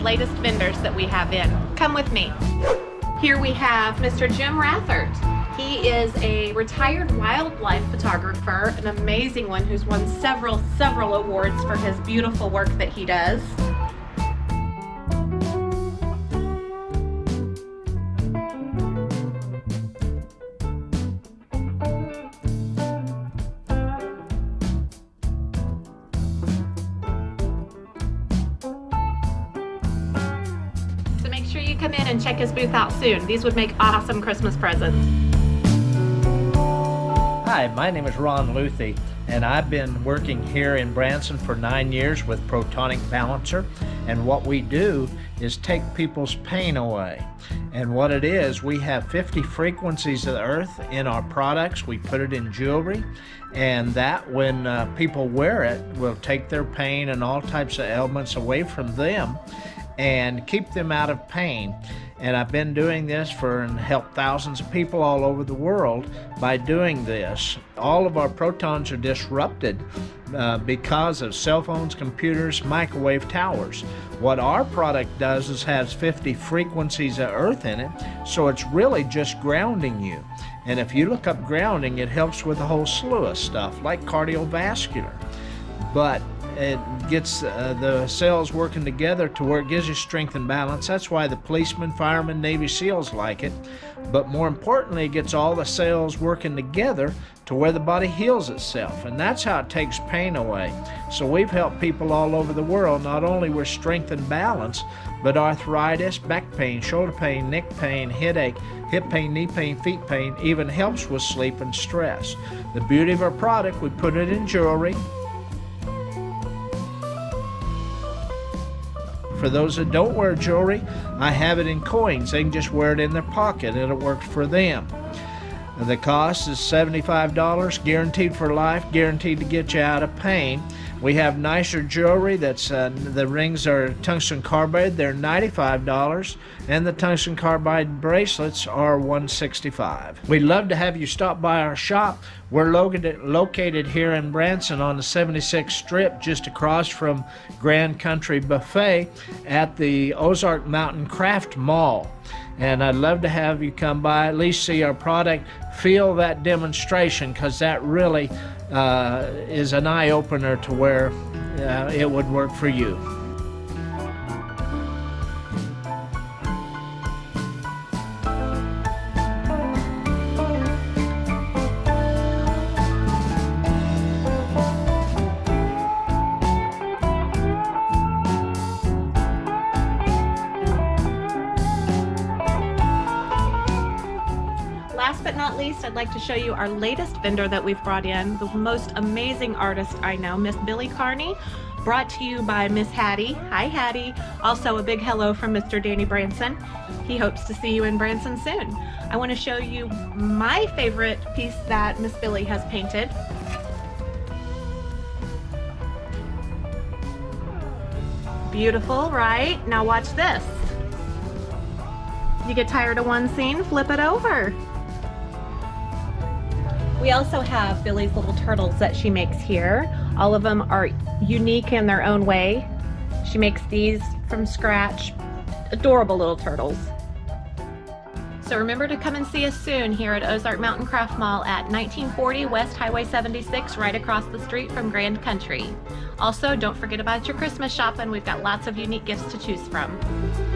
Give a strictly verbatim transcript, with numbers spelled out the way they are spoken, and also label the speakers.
Speaker 1: latest vendors that we have in. Come with me. Here we have Mister Jim Rathert. He is a retired wildlife photographer, an amazing one who's won several, several awards for his beautiful work that he does. So make sure you come in and check his booth out soon. These would make awesome Christmas presents.
Speaker 2: Hi, my name is Ron Luthi, and I've been working here in Branson for nine years with Protonic Balancer, and what we do is take people's pain away. And what it is, we have fifty frequencies of the earth in our products. We put it in jewelry, and that when uh, people wear it will take their pain and all types of ailments away from them and keep them out of pain. And I've been doing this for and helped thousands of people all over the world by doing this. All of our protons are disrupted uh, because of cell phones, computers, microwave towers. What our product does is has fifty frequencies of earth in it, so it's really just grounding you. And if you look up grounding, it helps with a whole slew of stuff like cardiovascular. But it gets uh, the cells working together to where it gives you strength and balance. That's why the policemen, firemen, Navy SEALs like it. But more importantly, it gets all the cells working together to where the body heals itself. And that's how it takes pain away. So we've helped people all over the world, not only with strength and balance, but arthritis, back pain, shoulder pain, neck pain, headache, hip pain, knee pain, feet pain, even helps with sleep and stress. The beauty of our product, we put it in jewelry. For those that don't wear jewelry, I have it in coins. They can just wear it in their pocket. It'll work for them. The cost is seventy-five dollars, guaranteed for life, guaranteed to get you out of pain. We have nicer jewelry that's, uh, the rings are tungsten carbide, they're ninety-five dollars, and the tungsten carbide bracelets are one hundred sixty-five dollars. We'd love to have you stop by our shop. We're located, located here in Branson on the seventy-sixth Strip, just across from Grand Country Buffet at the Ozark Mountain Craft Mall. And I'd love to have you come by, at least see our product, feel that demonstration, because that really uh, is an eye-opener to where uh, it would work for you.
Speaker 1: Last but not least, I'd like to show you our latest vendor that we've brought in, the most amazing artist I know, Miss Billy Carney, brought to you by Miss Hattie. Hi, Hattie. Also a big hello from Mister Danny Branson. He hopes to see you in Branson soon. I want to show you my favorite piece that Miss Billy has painted. Beautiful, right? Now watch this. You get tired of one scene, flip it over. We also have Billy's little turtles that she makes here. All of them are unique in their own way. She makes these from scratch. Adorable little turtles. So remember to come and see us soon here at Ozark Mountain Craft Mall at nineteen forty West Highway seventy-six, right across the street from Grand Country. Also, don't forget about your Christmas shopping. We've got lots of unique gifts to choose from.